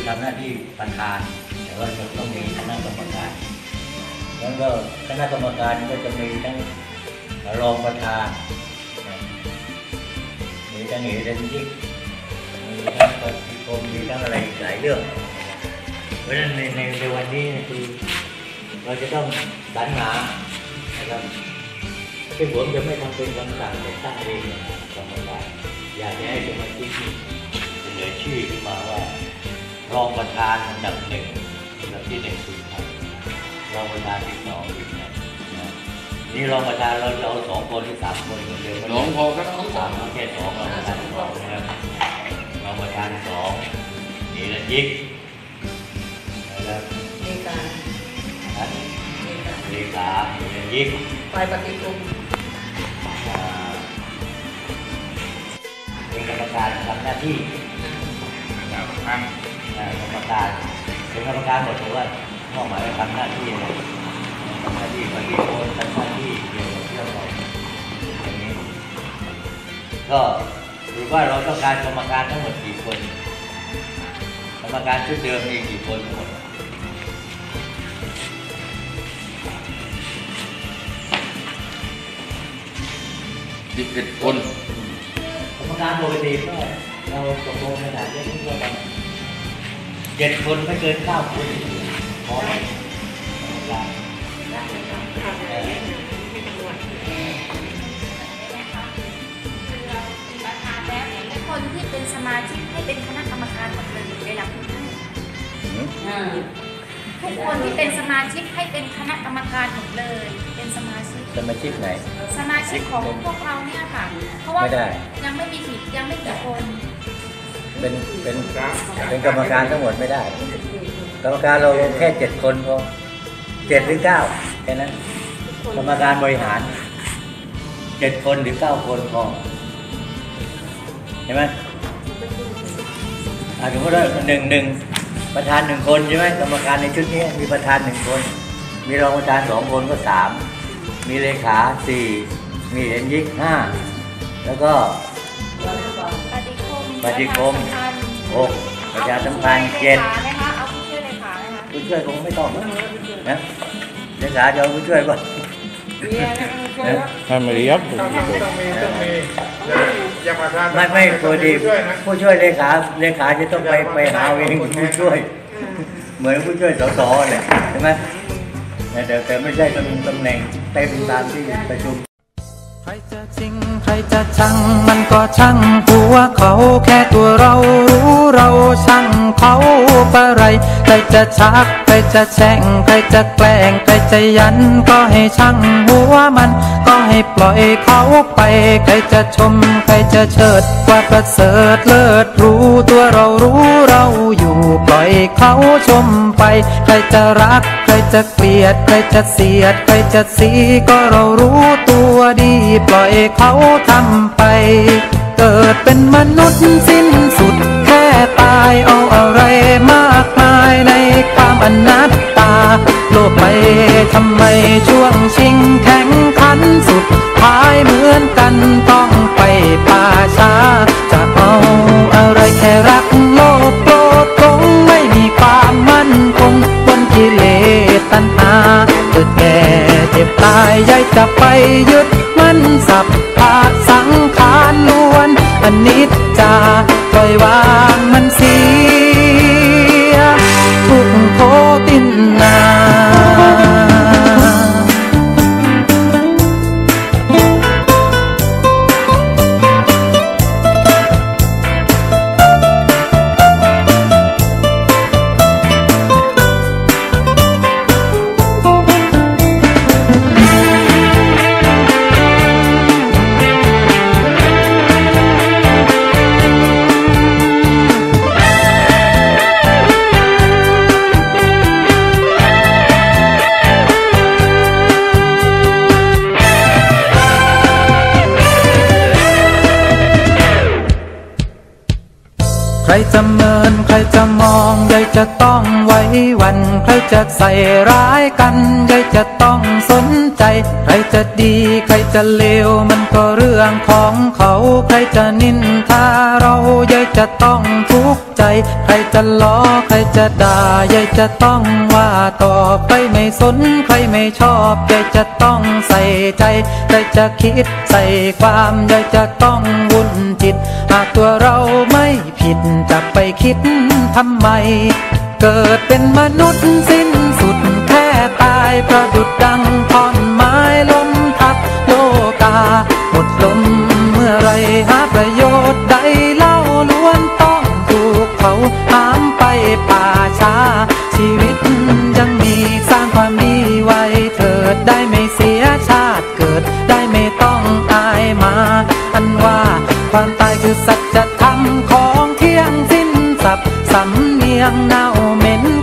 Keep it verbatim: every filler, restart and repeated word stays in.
ทำหน้าที่ประธานแต่ว่าจะต้องมีคณะกรรมการแล้วก็คณะกรรมการก็จะมีทั้งรองประธานมีทั้งเหตุยิกมีทั้งปฏิคมมีทั้งอะไรหลายเรื่องเพราะฉะนั้นในในในวันนี้คือเราจะต้องสรรหานะครับซึ่งผมจะไม่ทำเป็นคำสั่งแต่ตั้งเองกรรมการอยากให้สมาชิกเสนอชื่อขึ้นมาว่ารองประธานอันดับหนึ่งอันดับที่หนึ่งคือใครรองประธานที่สองคือใครนี่รองประธานเราเราสองคนหรือสามคนเหมือนเดิมสองพอก็ต้องสามแค่สองรองประธานสองนะครับรองประธานสองนี่ละยิกนะครับเลขาเลขานี่ละยิกฝ่ายปฏิรูปเป็นกรรมการทำหน้าที่กรรมการกรรมการเป็นกรรมการหมดเลยว่ามอบหมายให้ทำหน้าที่อะไรทำหน้าที่ปฏิรูปทำหน้าที่เกี่ยวกับเรื่องของอย่างนี้ก็หรือว่าเราต้องการกรรมการทั้งหมดกี่คนกรรมการชุดเดิมมีกี่คนทั้งหมดสิบเอ็ดคนกรรมการปกติก็เราตกลงขนาดนี้ก็ประมาณเจ็ดคนไม่เกินเก้าคนพอไหมคนที่เป็นสมาชิกให้เป็นคณะกรรมการหมดเลยได้รับทุกท่านทุกคนที่เป็นสมาชิกให้เป็นคณะกรรมการหมดเลยเป็นสมาชิกสมาชิกไหนสมาชิกของพวกเราเนี่ยค่ะเพราะว่ายังไม่มีผิดยังไม่กี่คนเป็นเป็นเป็นกรรมการทั้งหมดไม่ได้กรรมการเราแค่เจ็ดคนพอเจ็ดหรือเก้าแค่นั้นกรรมการบริหารเจ็ดคนหรือเก้าคนพอเห็นไหมอาจจะพูดว่าหนึ่งหนึ่งประธานหนึ่งคนใช่ไหมกรรมการในชุดนี้มีประธานหนึ่งคนมีรองประธานสองคนก็สามมีเลขาสี่มีเอ็นยิกห้าแล้วก็ปฏิคมหกประชาสัมพันธ์เจ็ดเอาผู้ช่วยเลขาไหมคะผู้ช่วยคงไม่ต้องนะเลขาจะเอาผู้ช่วยก่อนทำอะไรครับไม่ไม่พอดีผู้ช่วยเลขาเลขาจะต้องไปไปหาเองผู้ช่วยเหมือนผู้ช่วยสสเลยใช่ไหมแต่แต่ไม่ใช่ตำแหน่งเต็มตามที่ประชุมใครจะจริงใครจะชังมันก็ช่างหัวเขาแค่ตัวเรารู้เราช่างเขาปะไรใครจะชักใครจะแช่งใครจะแกล้งใครจะยันก็ให้ช่างหัวมันก็ให้ปล่อยเขาไปใครจะชมใครจะเชิดว่าประเสริฐเลิศรู้ตัวเรารู้เราอยู่ปล่อยเขาชมไปใครจะรักใครจะเกลียดใครจะเสียดใครจะสีก็เรารู้ตัวดีปล่อยเขาทำไปเกิดเป็นมนุษย์สิ้นสุดแค่ตายเอาอะไรมากมายในความอนัตตาโลกไปทำไมช่วงชิงแข่งขันสุดท้ายเหมือนกันต้องไปป่าช้าจะเอาอะไรแค่รักโลภโกรธหลงไม่มีความมั่นคงบนกิเลสตัณหาเกิดแก่เจ็บตายย้ายจะไปยึดมันสับพาสังขารล้วนอนิจจาปล่อยวางมันเสียทุกโคตินนาใครจะเมินใครจะมองใยจะต้องไว้วันใครจะใส่ร้ายกันใยจะต้องสนใจใครจะดีใครจะเลวมันก็เรื่องของเขาใครจะนินทาเรายายจะต้องทุกข์ใจใครจะล้อใครจะด่ายายจะต้องว่าต่อใครไม่สนใครไม่ชอบยายจะต้องใส่ใจใครจะคิดใส่ความยายจะต้องวุ่นจิตหากตัวเราไม่ผิดจะไปคิดทำไมเกิดเป็นมนุษย์สิ้นสุดแค่ตายประดุจดังท่อนไม้ล้มทับโลกาหมดลมเมื่อไรหาประโยชน์ใดเล่าล้วนต้องถูกเขาหามไปป่าช้าชีวิตยังมีสร้างความดีไว้เถิดได้ไม่เสียชาติเกิดได้ไม่ต้องอายมาอันว่าความตายคือสัจธรรมของเที่ยงสิ้นสับสำเนียงเน่าเหม็น